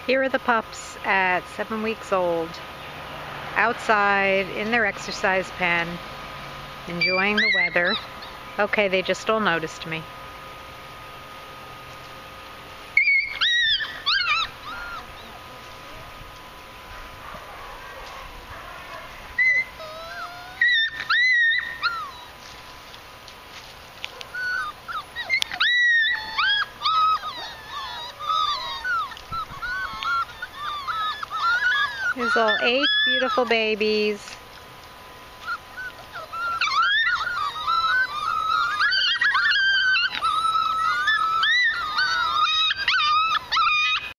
Here are the pups at 7 weeks old, outside in their exercise pen, enjoying the weather. Okay, they just all noticed me. There's all 8 beautiful babies.